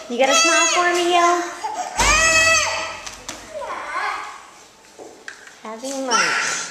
You got a smile for me, yo? Having lunch.